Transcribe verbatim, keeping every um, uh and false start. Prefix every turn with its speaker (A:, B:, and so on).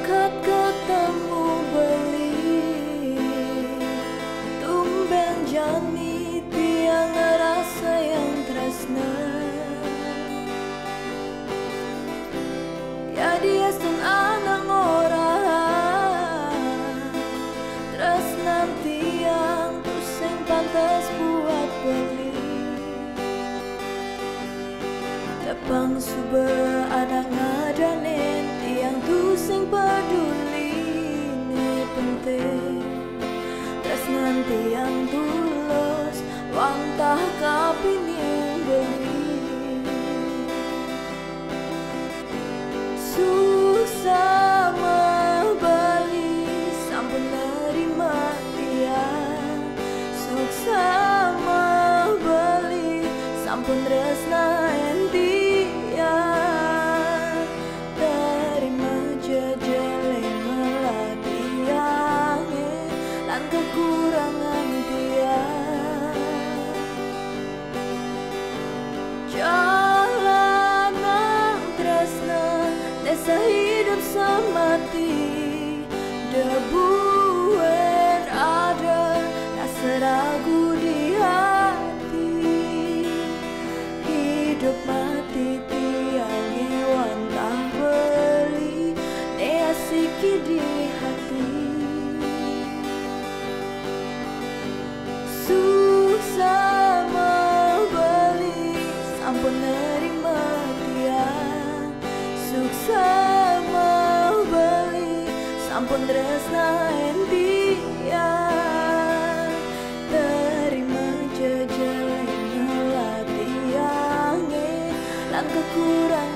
A: Kat ketemu beli tumben jani tiang rasa yang tresna. Ya dia sen anak orang tresna tiang tuh sing pantas buat beli. Tepang suba anak ngadanen tiang tuh sing peduli ne penting. Tresnan tiang tulus wantah kapingin beli. Susah membeli sampun nerima tiang. Sukses membeli sampun tresnaen tiang. Terima jejele melatiange lan kekurangan tiang. Jalanan tresna desa hidup semati. Debu yang ada rasa ragu di hati. Hidup mati tiang wantah beli ne asiki di hati. Susah membeli sampun nerima tiang. Sukses membeli sampun tresnaen tiang. Terima jejele melatiange lan kekurangan